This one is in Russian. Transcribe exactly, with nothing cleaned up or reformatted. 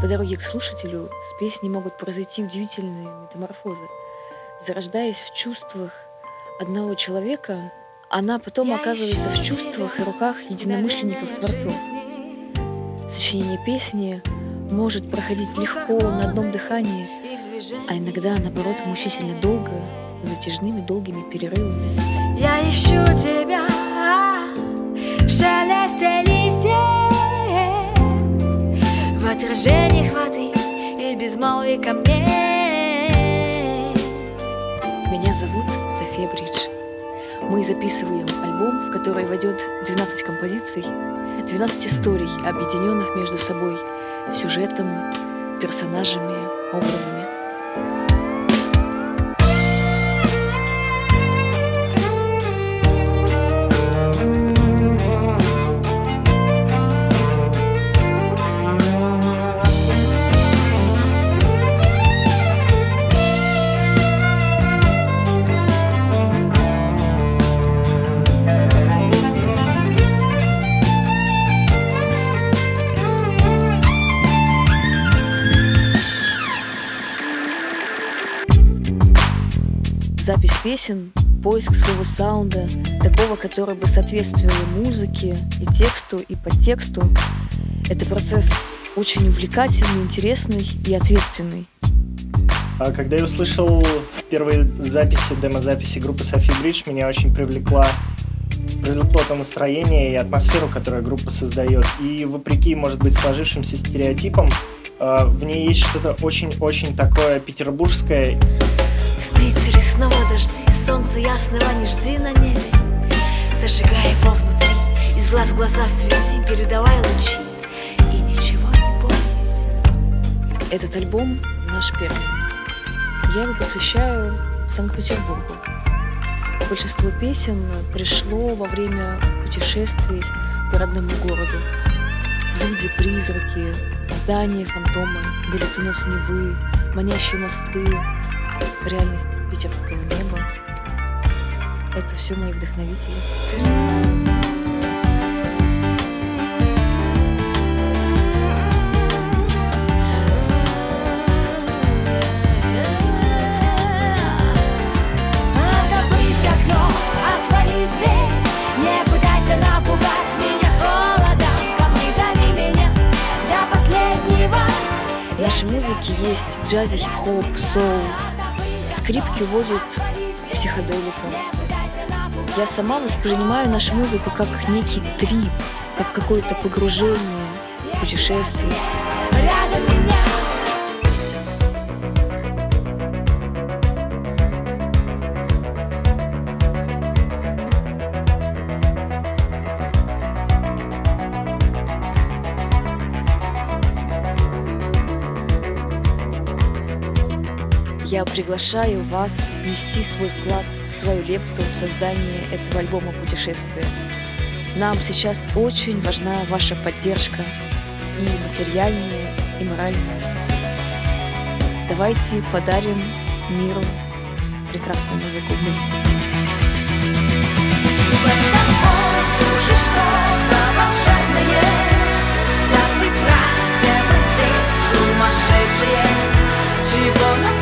По дороге к слушателю с песней могут произойти удивительные метаморфозы. Зарождаясь в чувствах одного человека, она потом оказывается в чувствах и руках единомышленников-творцов. Сочинение песни может проходить легко, на одном дыхании, а иногда, наоборот, мучительно долго, с затяжными долгими перерывами. Я ищу тебя в шелесте листьев, в отражениях воды и безмолвии камней. Меня зовут София Бридж. Мы записываем альбом, в который войдет двенадцать композиций, двенадцать историй, объединенных между собой сюжетом, персонажами, образами. Запись песен, поиск своего саунда, такого, который бы соответствовал музыке, и тексту, и подтексту. Это процесс очень увлекательный, интересный и ответственный. Когда я услышал первые записи, демо-записи группы Софи Бридж, меня очень привлекла, привлекло то настроение и атмосферу, которую группа создает. И вопреки, может быть, сложившимся стереотипам, в ней есть что-то очень-очень такое петербургское. В Питере снова дожди, солнце ясного не жди на небе. Зажигай его внутри, из глаз в глаза свети, передавай лучи, и ничего не бойся. Этот альбом наш первенец. Я его посвящаю Санкт-Петербургу. Большинство песен пришло во время путешествий по родному городу. Люди, призраки, здания, фантомы, галлюциноз Невы, манящие мосты, реальность питерского неба. Это все мои вдохновители. В нашей музыке есть джази, хип-хоп, соул. Скрипки уводят в психоделику. Я сама воспринимаю нашу музыку как некий трип, как какое-то погружение, путешествие. Я приглашаю вас внести свой вклад, свою лепту в создание этого альбома путешествия. Нам сейчас очень важна ваша поддержка, и материальная, и моральная. Давайте подарим миру прекрасную музыку вместе. В этом воздухе что-то волшебное, да ты прав, все мы здесь сумасшедшие, чего нам